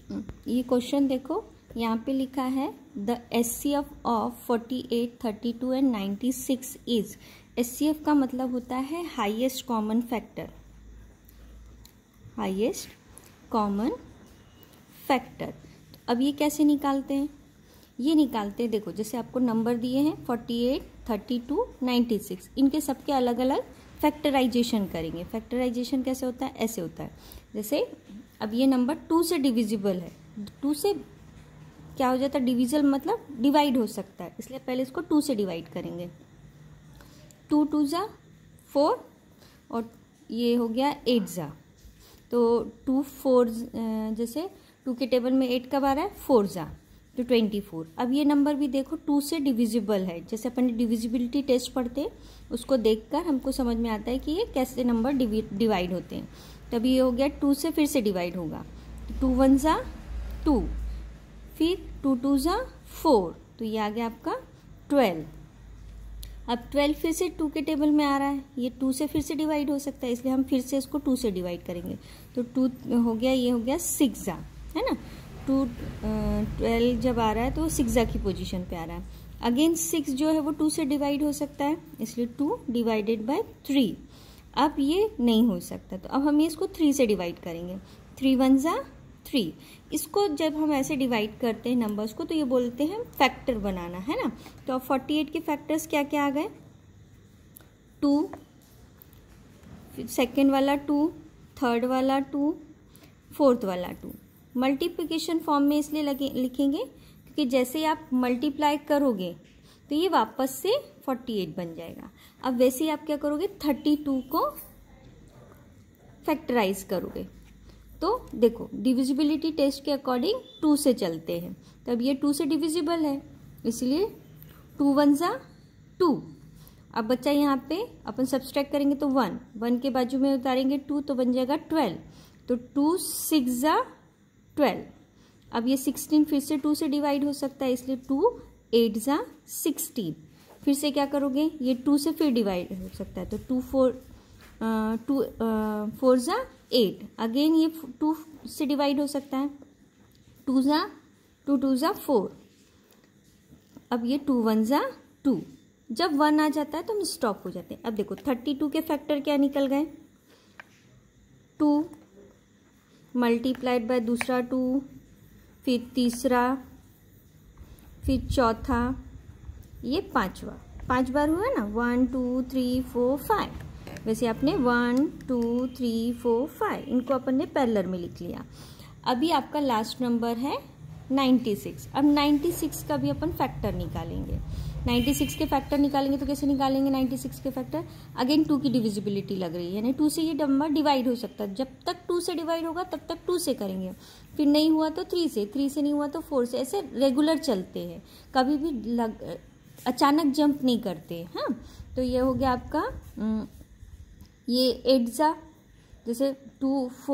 ये क्वेश्चन देखो, यहाँ पे लिखा है the HCF of 48, 32 and 96 is. HCF का मतलब होता है highest common factor, highest common factor. अब ये कैसे निकालते हैं? ये निकालते हैं, देखो जैसे आपको नंबर दिए हैं 48, 32, 96, इनके सबके अलग अलग फैक्टराइजेशन करेंगे। फैक्टराइजेशन कैसे होता है? ऐसे होता है, जैसे अब ये नंबर 2 से डिविजिबल है, 2 से क्या हो जाता है? डिविजल मतलब डिवाइड हो सकता है, इसलिए पहले इसको 2 से डिवाइड करेंगे। 2 2 जा 4 और ये हो गया 8 जा, तो 2 4 जैसे 2 के टेबल में 8 कब आ रहा है? 4 जा, तो 24। अब ये नंबर भी देखो 2 से डिविजिबल है, जैसे अपन डिविजिबिलिटी टेस्ट पढ़ते हैं उसको देखकर हमको समझ में आता है कि ये कैसे नंबर डिवाइड होते हैं। तभी ये हो गया 2 से फिर से डिवाइड होगा, 2 1 जा 2, फिर 2 2 जा 4, तो ये आ गया आपका 12। अब 12 फिर से 2 के टेबल में आ रहा है, ये 2 से फिर से डिवाइड हो सकता है, इसलिए हम फिर से इसको 2 से डिवाइड करेंगे, तो 2 हो गया, ये हो गया 6 जा, है ना। 12 जब आ रहा है तो 6 जा की पोजीशन पे आ रहा है। अगेन 6 जो है वो 2 से डिवाइड हो सकता है, इसलिए 2 डिवाइडेड बाय 3। अब ये नहीं हो सकता, तो अब हम इसको 3 से डिवाइड करेंगे। 3 1 जा 3। इसको जब हम ऐसे डिवाइड करते हैं नंबर्स को, तो ये बोलते हैं फैक्टर बनाना, है ना। तो अब 48 के फैक्टर्स क्या क्या आ गए? 2, सेकेंड वाला 2, थर्ड वाला 2, फोर्थ वाला 2। मल्टीप्लिकेशन फॉर्म में इसलिए लिखेंगे क्योंकि जैसे ही आप मल्टीप्लाई करोगे तो ये वापस से 48 बन जाएगा। अब वैसे ही आप क्या करोगे? 32 को फैक्टराइज करोगे। तो देखो डिविजिबिलिटी टेस्ट के अकॉर्डिंग 2 से चलते हैं, तब ये 2 से डिविजिबल है, इसलिए 2 1 जा 2। अब बच्चा यहाँ पे अपन सब्सट्रैक्ट करेंगे तो 1, 1 के बाजू में उतारेंगे 2 तो बन जाएगा 12, तो 2 6 जा 12। अब ये 16 फिर से 2 से डिवाइड हो सकता है, इसलिए 2 8 जा 16। फिर से क्या करोगे? ये 2 से फिर डिवाइड हो सकता है, तो 2 4 जा 8। अगेन ये 2 से डिवाइड हो सकता है, 2 2 जा 4। अब ये 2 1 जा 2। जब 1 आ जाता है तो हम स्टॉप हो जाते हैं। अब देखो 32 के फैक्टर क्या निकल गए? 2 मल्टीप्लाइड बाय दूसरा 2, फिर तीसरा, फिर चौथा, ये 5 बार हुआ ना, 1 2 3 4 5। वैसे आपने 1 2 3 4 5 इनको अपन ने पैरेलल में लिख लिया। अभी आपका लास्ट नंबर है 96। अब 96 का भी अपन फैक्टर निकालेंगे। 96 के फैक्टर निकालेंगे तो कैसे निकालेंगे? 96 के फैक्टर अगेन 2 की डिविजिबिलिटी लग रही है, यानी 2 से ये नंबर डिवाइड हो सकता है। जब तक 2 से डिवाइड होगा तब तक 2 से करेंगे, फिर नहीं हुआ तो 3 से, 3 से नहीं हुआ तो 4 से, ऐसे रेगुलर चलते हैं, कभी भी अचानक जंप नहीं करते। हाँ, तो ये हो गया आपका ये 8 जा, जैसे 2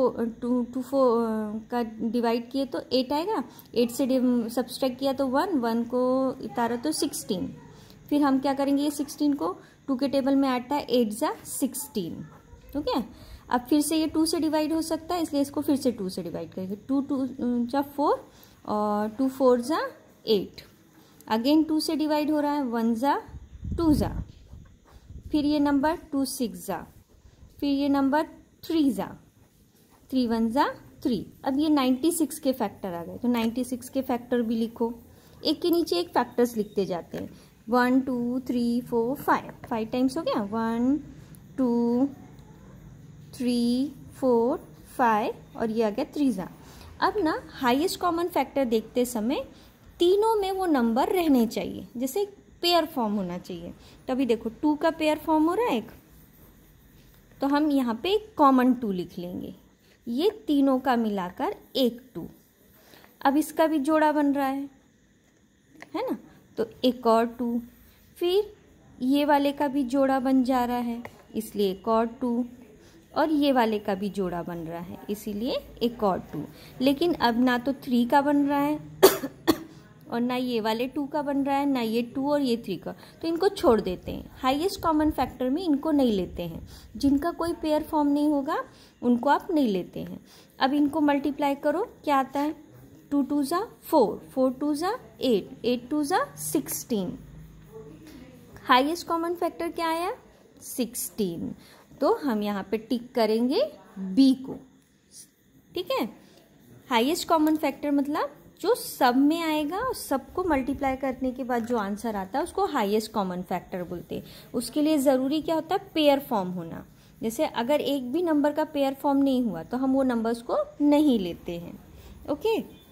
4 का डिवाइड किए तो 8 आएगा, 8 से सब्सट्रैक्ट किया तो 1, 1 को उतारा तो 16। फिर हम क्या करेंगे? ये 16 को 2 के टेबल में आता है, 8 जा 16। ठीक है। अब फिर से ये 2 से डिवाइड हो सकता है, इसलिए इसको फिर से 2 से डिवाइड करेंगे। 2 2 जा 4 और 2 4 जा 8। अगेन 2 से डिवाइड हो रहा है, 1 जा 2 जा, फिर ये नंबर 2 6 जा, फिर ये नंबर 3 जा, 3 1 जा 3। अब ये 96 के फैक्टर आ गए, तो 96 के फैक्टर भी लिखो, एक के नीचे एक फैक्टर्स लिखते जाते हैं। 1 2 3 4 5 टाइम्स हो गया, 1 2 3 4 5 और ये आ गया 3 जा। अब ना हाईएस्ट कॉमन फैक्टर देखते समय तीनों में वो नंबर रहने चाहिए, जैसे पेयर फॉर्म होना चाहिए। तभी देखो 2 का पेयर फॉर्म हो रहा है एक, तो हम यहाँ पे एक कॉमन 2 लिख लेंगे, ये तीनों का मिलाकर एक 2। अब इसका भी जोड़ा बन रहा है ना, तो एक और 2, फिर ये वाले का भी जोड़ा बन जा रहा है, इसलिए एक और 2, और ये वाले का भी जोड़ा बन रहा है, इसीलिए एक और 2। लेकिन अब ना तो 3 का बन रहा है और ना ये वाले 2 का बन रहा है, ना ये 2 और ये 3 का, तो इनको छोड़ देते हैं। हाईएस्ट कॉमन फैक्टर में इनको नहीं लेते हैं, जिनका कोई पेयर फॉर्म नहीं होगा उनको आप नहीं लेते हैं। अब इनको मल्टीप्लाई करो, क्या आता है? 2 2 ज़ा 4, 4 2 ज़ा 8, 8 2 ज़ा 16। हाईएस्ट कॉमन फैक्टर क्या आया? 16। तो हम यहाँ पे टिक करेंगे बी को, ठीक है। हाईएस्ट कॉमन फैक्टर मतलब जो सब में आएगा और सबको मल्टीप्लाई करने के बाद जो आंसर आता है उसको हाईएस्ट कॉमन फैक्टर बोलते हैं। उसके लिए ज़रूरी क्या होता है? पेयर फॉर्म होना। जैसे अगर एक भी नंबर का पेयर फॉर्म नहीं हुआ तो हम वो नंबर्स को नहीं लेते हैं। ओके।